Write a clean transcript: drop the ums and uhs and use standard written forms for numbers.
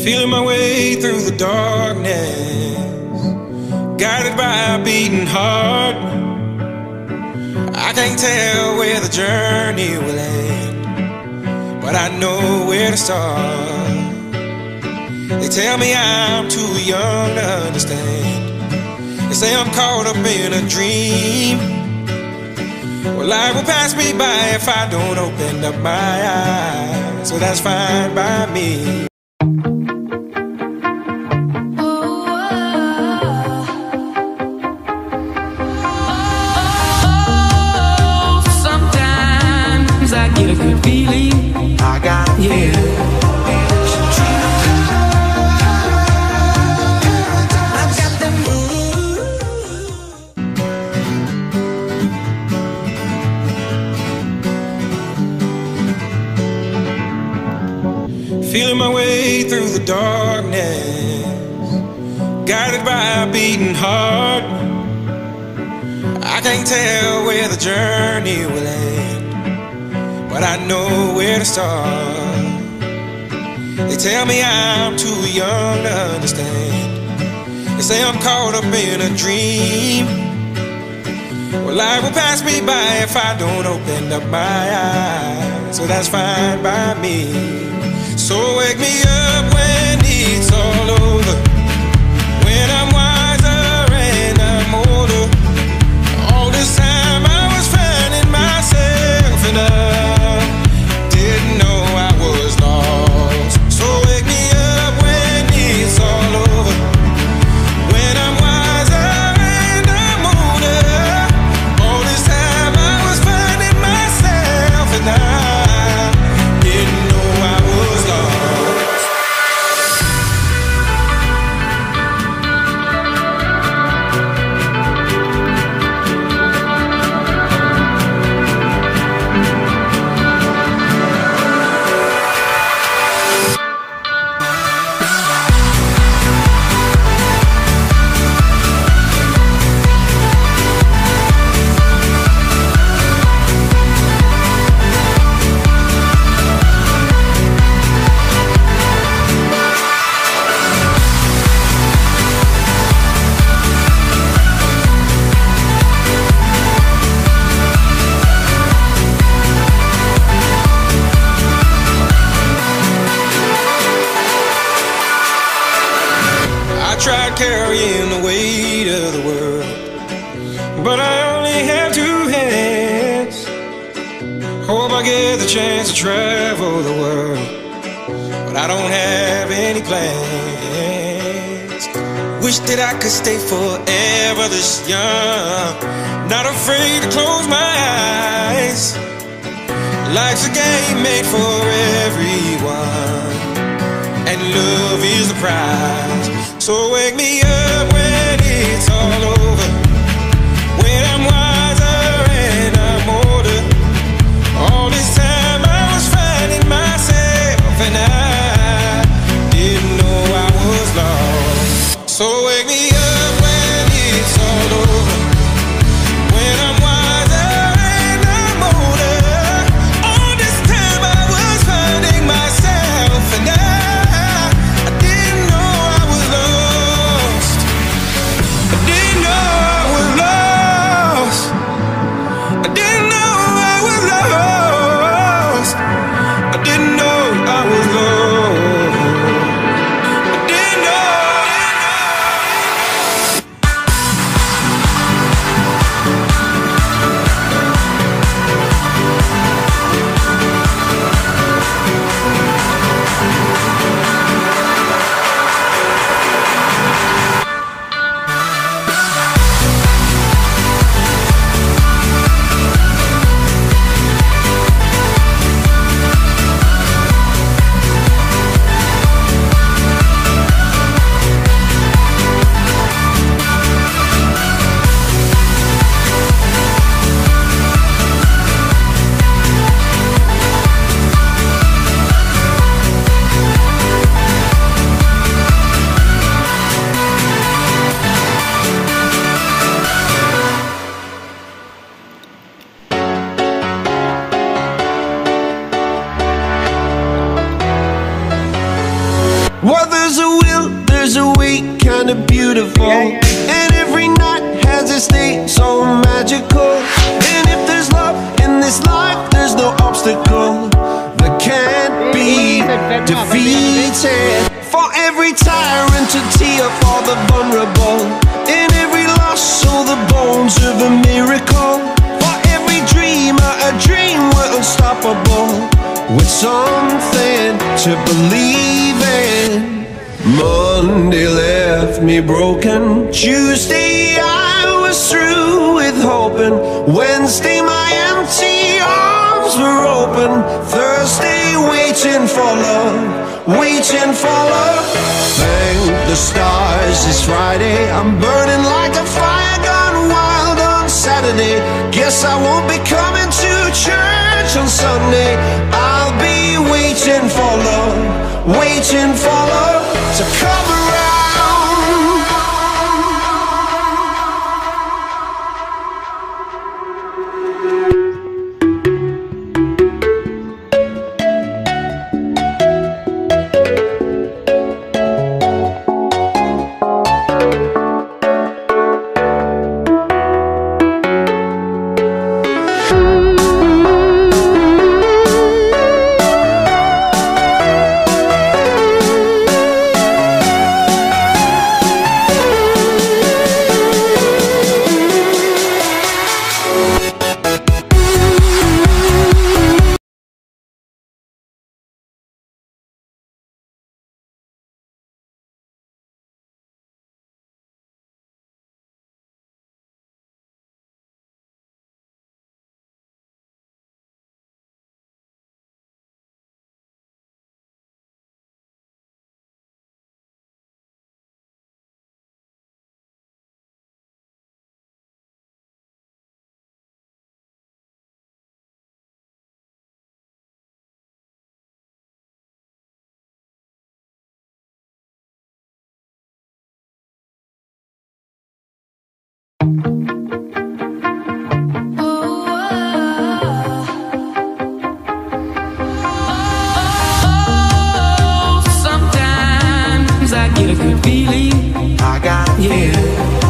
Feeling my way through the darkness, guided by a beating heart. I can't tell where the journey will end, but I know where to start. They tell me I'm too young to understand. They say I'm caught up in a dream. Well, life will pass me by if I don't open up my eyes, so that's fine by me. I get a good feeling. I got a feeling. I've got the mood. Feeling my way through the darkness, guided by a beating heart. I can't tell where the journey will end, but I know where to start. They tell me I'm too young to understand. They say I'm caught up in a dream. Well, life will pass me by if I don't open up my eyes, so that's fine by me. So wake me up when it's all over, when I'm wiser and I'm older. All this time I was finding myself and I didn't know I was lost. So wake me up when it's all over, when I'm wiser and I'm older. All this time I was finding myself and I didn't know I was lost. I tried carrying the weight of the world, but I only have two hands. Hope I get the chance to travel the world, but I don't have any plans. Wish that I could stay forever this young, not afraid to close my eyes. Life's a game made for everyone, and love is the prize. So wake me up when it's all over, when I'm wiser and I'm older. All this time I was finding myself and I didn't know I was lost. So wake me up when it's all over, when I'm wiser and I'm older. All this time I was finding myself and I didn't know I was lost. I didn't know kinda beautiful. And every night has its day so magical. And if there's love in this life, there's no obstacle that can't be defeated. For every tyrant to tear for the vulnerable, in every loss, so the bones of a miracle. For every dreamer, a dream we're unstoppable, with something to believe in. Monday left me broken. Tuesday I was through with hoping. Wednesday my empty arms were open. Thursday waiting for love, waiting for love. Thank the stars it's Friday. I'm burning like a fire gone wild on Saturday. Guess I won't be coming to church on Sunday. I'll be waiting for love, waiting for love to come around. Sometimes I get a good feeling. I got Yeah.